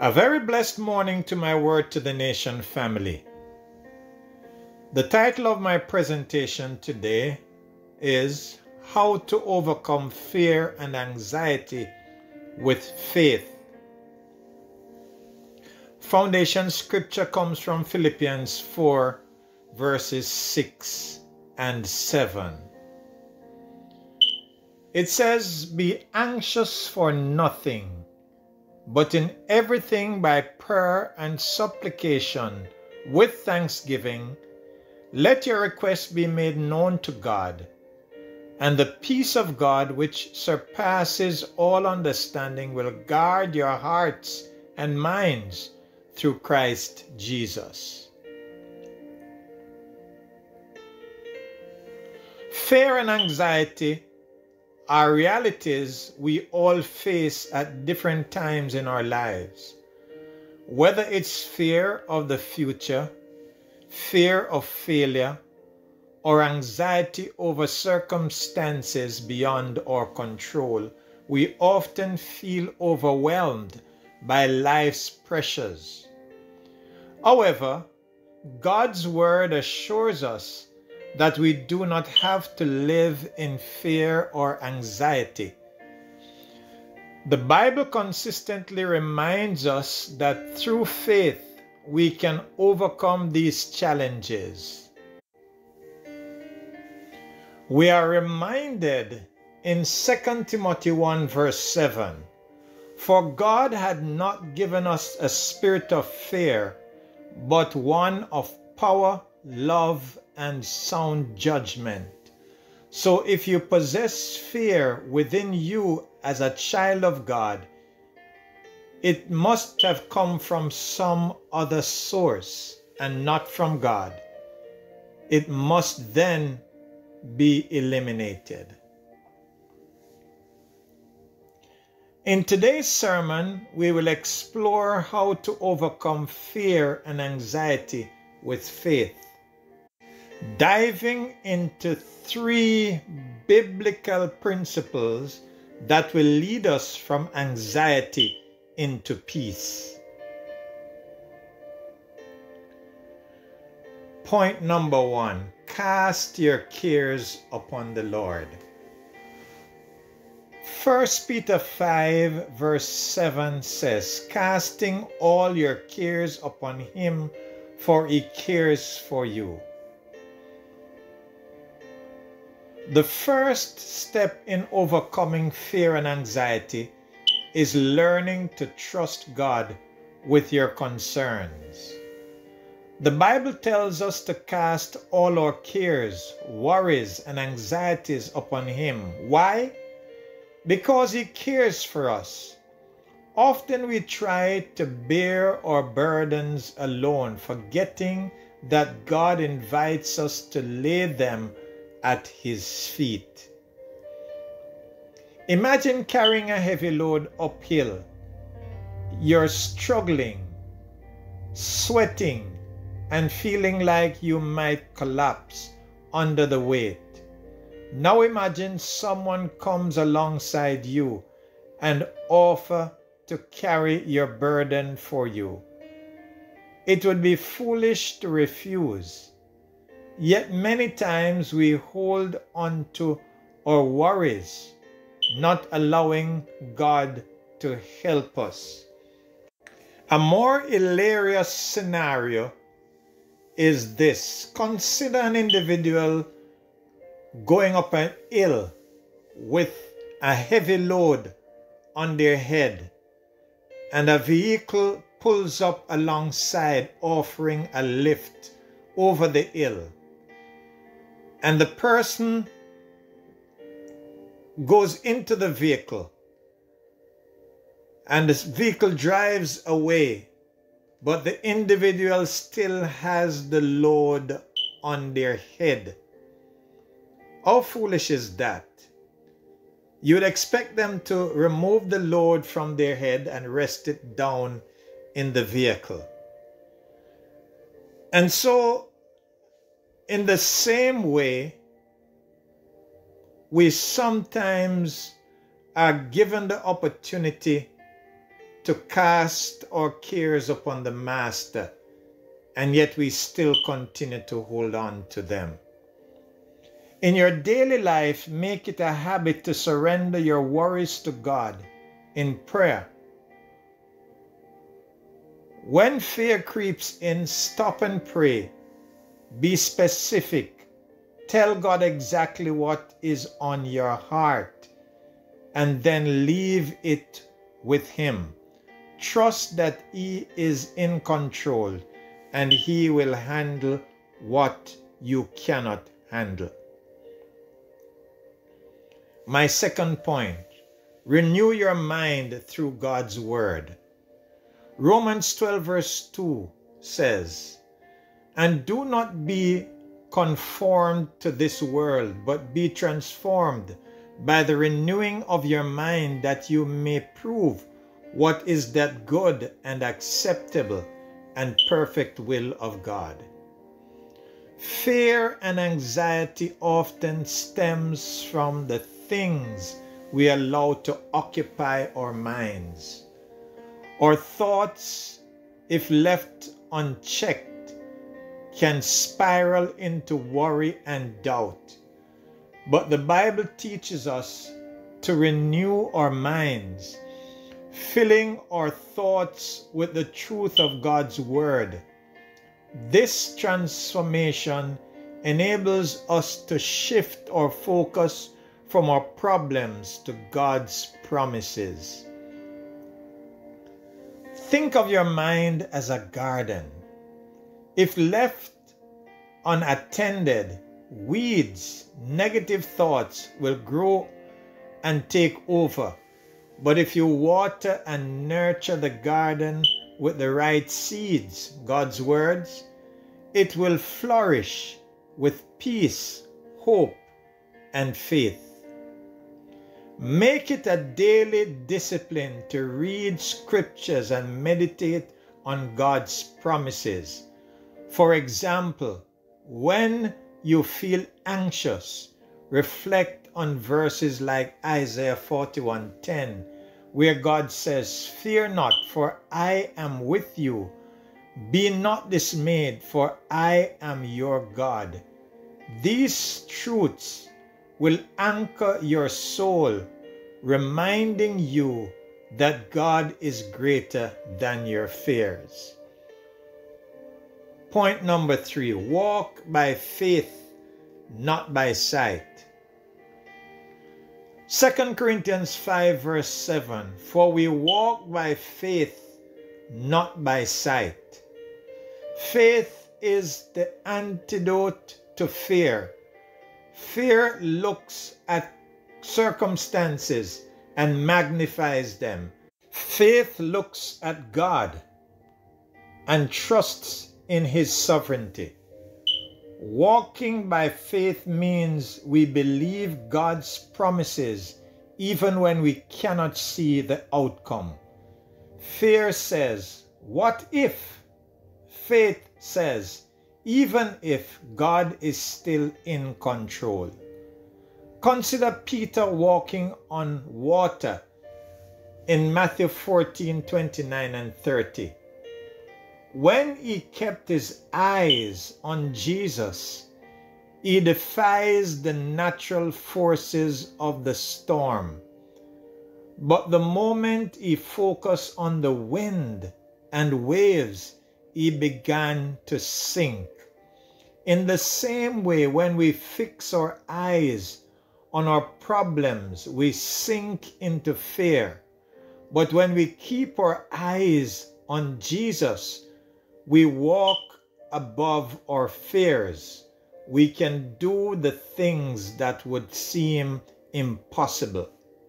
A very blessed morning to my Word to the Nation family. The title of my presentation today is How to Overcome Fear and Anxiety with Faith. Foundation scripture comes from Philippians 4 verses 6 and 7. It says, "Be anxious for nothing, but in everything by prayer and supplication with thanksgiving, let your requests be made known to God, and the peace of God, which surpasses all understanding, will guard your hearts and minds through Christ Jesus." Fear and anxiety are realities we all face at different times in our lives. Whether it's fear of the future, fear of failure, or anxiety over circumstances beyond our control, we often feel overwhelmed by life's pressures. However, God's Word assures us that we do not have to live in fear or anxiety. The Bible consistently reminds us that through faith we can overcome these challenges. We are reminded in 2 Timothy 1 verse 7, "For God had not given us a spirit of fear, but one of power, love, and sound judgment." So if you possess fear within you as a child of God, it must have come from some other source and not from God. It must then be eliminated. In today's sermon, we will explore how to overcome fear and anxiety with faith, diving into 3 biblical principles that will lead us from anxiety into peace. Point number 1, cast your cares upon the Lord. 1 Peter 5 verse 7 says, "Casting all your cares upon him, for he cares for you." The first step in overcoming fear and anxiety is learning to trust God with your concerns. The Bible tells us to cast all our cares, worries, and anxieties upon Him. Why? Because He cares for us. Often we try to bear our burdens alone, forgetting that God invites us to lay them at His feet. Imagine carrying a heavy load uphill. You're struggling, sweating, and feeling like you might collapse under the weight. Now imagine someone comes alongside you and offers to carry your burden for you. It would be foolish to refuse. Yet many times we hold on to our worries, not allowing God to help us. A more hilarious scenario is this. Consider an individual going up an hill with a heavy load on their head, and a vehicle pulls up alongside offering a lift over the hill. And the person goes into the vehicle, and the vehicle drives away, but the individual still has the load on their head. How foolish is that? You would expect them to remove the load from their head and rest it down in the vehicle. And so, in the same way, we sometimes are given the opportunity to cast our cares upon the Master, and yet we still continue to hold on to them. In your daily life, make it a habit to surrender your worries to God in prayer. When fear creeps in, stop and pray. Be specific. Tell God exactly what is on your heart, and then leave it with Him. Trust that He is in control and He will handle what you cannot handle. My second point, renew your mind through God's Word. Romans 12 verse 2 says, "And do not be conformed to this world, but be transformed by the renewing of your mind, that you may prove what is that good and acceptable and perfect will of God." Fear and anxiety often stems from the things we allow to occupy our minds. Our thoughts, if left unchecked, can spiral into worry and doubt. But the Bible teaches us to renew our minds, filling our thoughts with the truth of God's Word. This transformation enables us to shift our focus from our problems to God's promises. Think of your mind as a garden. If left unattended, weeds, negative thoughts will grow and take over. But if you water and nurture the garden with the right seeds, God's words, it will flourish with peace, hope, and faith. Make it a daily discipline to read scriptures and meditate on God's promises. For example, when you feel anxious, reflect on verses like Isaiah 41:10, where God says, "Fear not, for I am with you. Be not dismayed, for I am your God." These truths will anchor your soul, reminding you that God is greater than your fears. Point number 3, walk by faith, not by sight. 2 Corinthians 5 verse 7, "For we walk by faith, not by sight." Faith is the antidote to fear. Fear looks at circumstances and magnifies them. Faith looks at God and trusts in His sovereignty. Walking by faith means we believe God's promises even when we cannot see the outcome. Fear says, "What if?" Faith says, "Even if God is still in control." Consider Peter walking on water in Matthew 14:29 and 30. When he kept his eyes on Jesus, he defies the natural forces of the storm. But the moment he focused on the wind and waves, he began to sink. In the same way, when we fix our eyes on our problems, we sink into fear. But when we keep our eyes on Jesus, we walk above our fears. We can do the things that would seem impossible.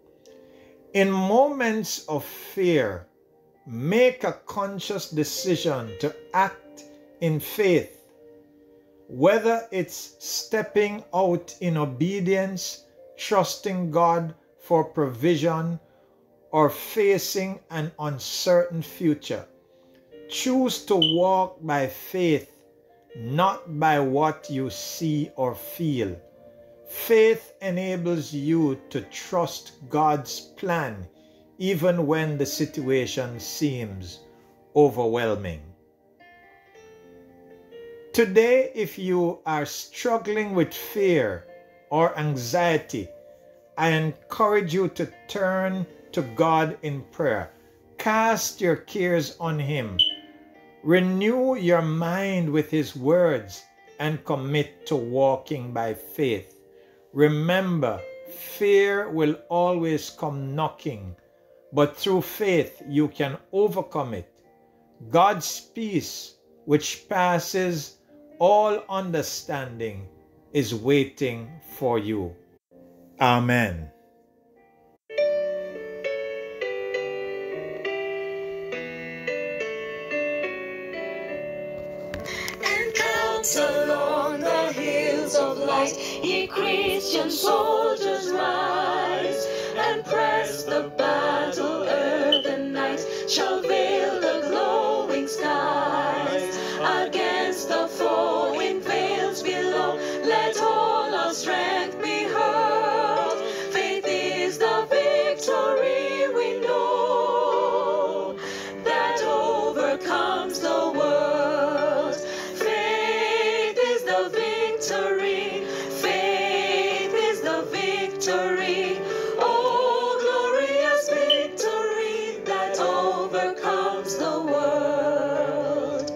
In moments of fear, make a conscious decision to act in faith. Whether it's stepping out in obedience, trusting God for provision, or facing an uncertain future. Choose to walk by faith, not by what you see or feel. Faith enables you to trust God's plan even when the situation seems overwhelming. Today, if you are struggling with fear or anxiety, I encourage you to turn to God in prayer. Cast your cares on Him. Renew your mind with His words and commit to walking by faith. Remember, fear will always come knocking, but through faith you can overcome it. God's peace, which passes all understanding, is waiting for you. Amen. Encamped along the hills of light, ye Christian soldiers rise, and press the battle. Earth and night shall veil the glowing skies. Against the foe in veils below, let all our strength be hurled. Faith is the victory we know, that overcomes the world. Faith is the victory. Faith is the victory. Oh, glorious victory that overcomes the world.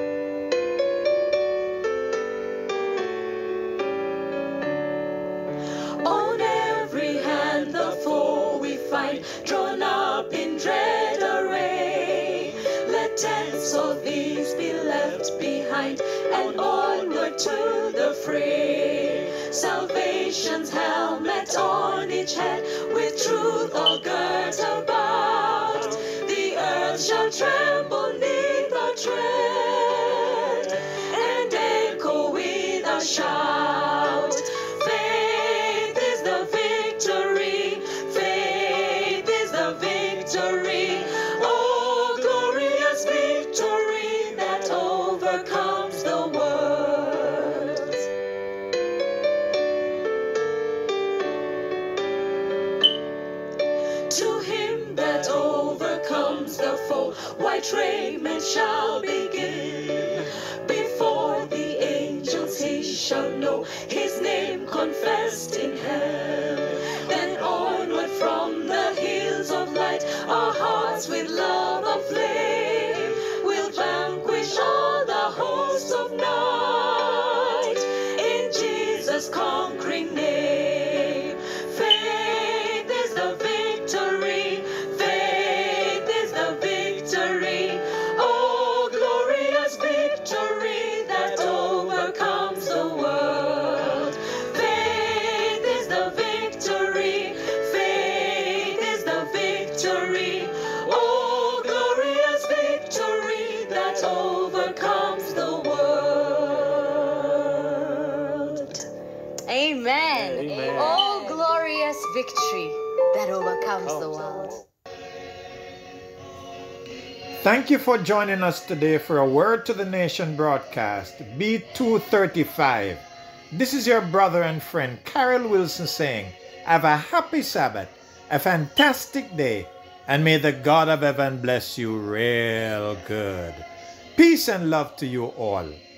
On every hand the foe we fight, drawn up in dread array. Let tents of these be left behind, and onward to the fray. Salvation's helmet on each head, with truth all girt about. The earth shall tremble neath our tread, and echo with a shout. Faith is the victory. Faith is the victory. Oh, glorious victory that overcomes the world. To him that overcomes the foe, white raiment shall be given. Before the angels he shall know his name confessed in hell. Then onward from the hills of light, our hearts with love aflame will vanquish all the hosts of night in Jesus' conquering name. Faith is the victory. Faith is the victory. Oh, glorious victory that overcomes the world. Faith is the victory. Faith is the victory. Oh, glorious victory that overcomes the world. Amen. Amen. Oh, glorious victory that overcomes the world. Thank you for joining us today for a Word to the Nation broadcast, B235. This is your brother and friend, Karell Wilson, saying, have a happy Sabbath, a fantastic day, and may the God of heaven bless you real good. Peace and love to you all.